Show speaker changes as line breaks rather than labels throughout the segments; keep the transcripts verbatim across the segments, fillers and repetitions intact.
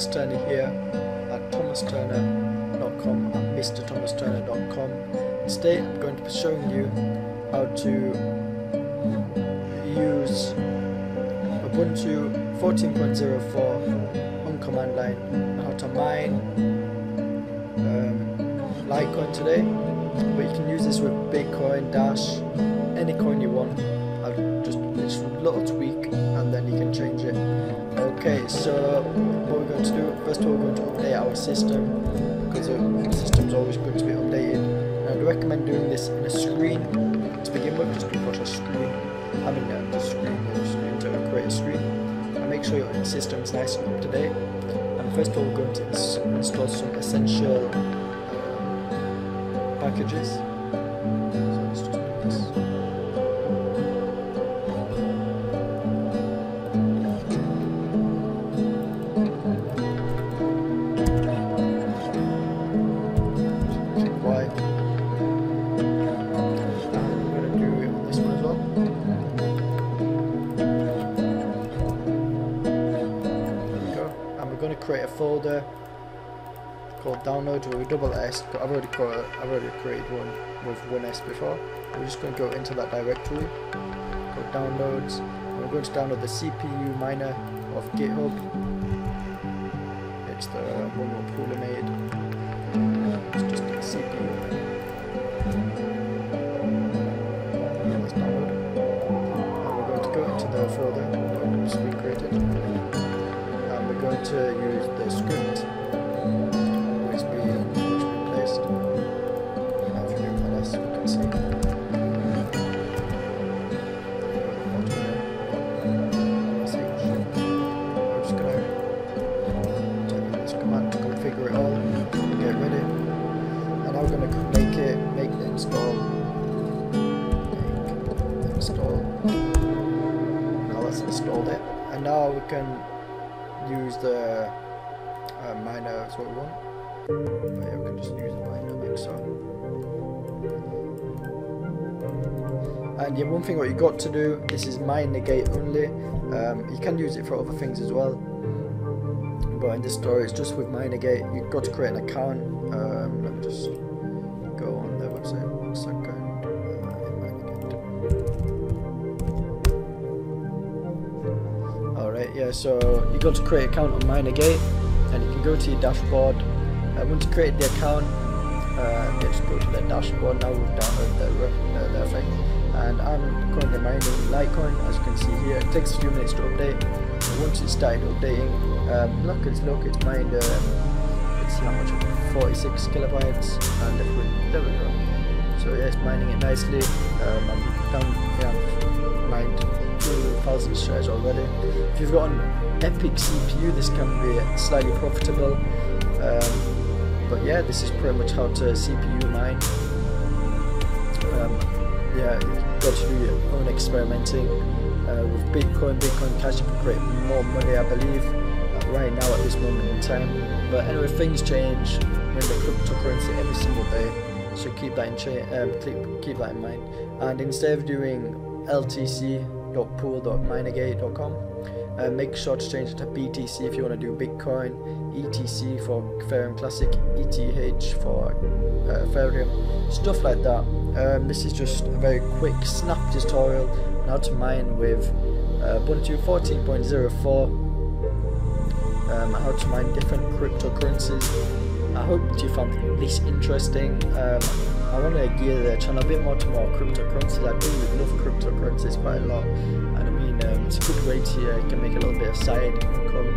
Thomas Turner here at thomas turner dot com and mister thomas turner dot com. Today I'm going to be showing you how to use Ubuntu fourteen point oh four on command line and how to mine um, Litecoin today. But you can use this with Bitcoin, Dash, any coin you want. I'll just it's a little tweak and then you can change it. Okay, so what we're going to do, first of all we're going to update our system, because the system is always good to be updated. And I'd recommend doing this in a screen to begin with, just watch a screen. I mean uh, the screen, the screen to create a screen. And make sure your system is nice and up to date. And first of all we're going to ins install some essential um, packages. So let's just do this. Create a folder called downloads with a double S. But I've already got a, I've already created one with one S before. We're just going to go into that directory, go downloads, and we're going to download the C P U miner of GitHub. It's the one more pool made. It's just a C P U miner. Let's download it. And we're going to go into the folder that we created. Going to use the script which we which we placed. Now if you move the less, you can see. We're just gonna type this command to configure it all, get ready, and now we're gonna make it make the install. Make install. Now that's installed it, and now we can use the uh, miner as what we want. But yeah, we can just use the miner like so. And yeah, one thing what you got to do, this is mine negate only. Um, you can use it for other things as well, but in this story it's just with mine negate. You've got to create an account. Um, let me just go on their website one second. Yeah, so you got to create an account on MinerGate, and you can go to your dashboard. Uh, once you create the account, uh, you just go to the dashboard. Now we've downloaded their, uh, their thing, and I'm currently mining Litecoin, as you can see here. It takes a few minutes to update. And once it's started updating, um, look, it's look, it's mined. Uh, let's see how much of it, forty-six kilobytes, and if we, there we go. So yeah, it's mining it nicely. Um, I'm down, yeah, mined two thousand shares already. If you've got an epic C P U, this can be slightly profitable. Um, but yeah, this is pretty much how to C P U mine. Um, yeah, you've got to do your own experimenting uh, with Bitcoin, Bitcoin Cash. You can create more money, I believe, uh, right now at this moment in time. But anyway, things change when the cryptocurrency every single day, so keep that in cha um, keep, keep that in mind. And instead of doing L T C dot pool dot minergate dot com, uh, make sure to change it to B T C if you want to do Bitcoin, E T C for Ethereum Classic, E T H for uh, Ethereum, stuff like that. Um, this is just a very quick snap tutorial on how to mine with uh, Ubuntu fourteen point oh four, um, how to mine different cryptocurrencies. I hope you found this interesting. Um, I want to gear the channel a bit more to more cryptocurrencies. I do love cryptocurrencies quite a lot, and I mean um, it's a good way to uh, you can make a little bit of side income.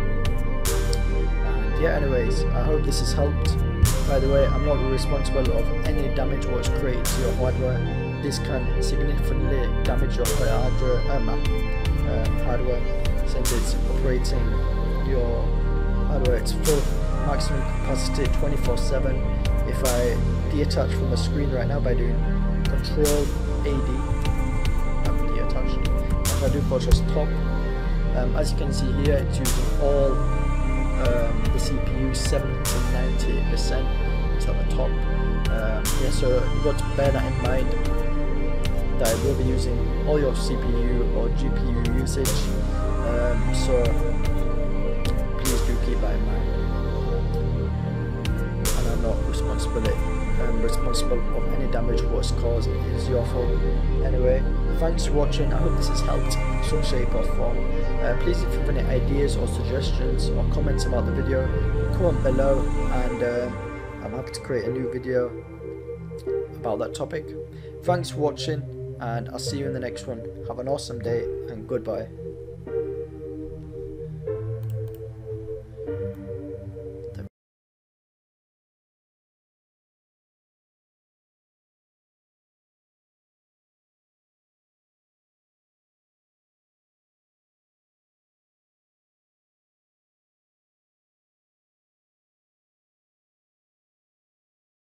And yeah, anyways, I hope this has helped. By the way, I'm not responsible of any damage what's created to your hardware. This can significantly damage your hardware, um, uh, hardware since it's operating your hardware. It's full maximum capacity twenty-four seven. If I detach from the screen right now by doing Control A D, I'm detached. If I do purchase top, um, as you can see here, it's using all um, the C P U seventy to ninety percent. It's at the top. Um, yeah, so you've got to bear that in mind, that it will be using all your C P U or G P U usage. Um, so please do keep that in mind. responsibility um, responsible of any damage what's caused. It is your fault. Anyway, thanks for watching. I hope this has helped in some shape or form. Uh, please, if you have any ideas or suggestions or comments about the video, comment below, and uh, I'm happy to create a new video about that topic. Thanks for watching, and I'll see you in the next one. Have an awesome day, and goodbye.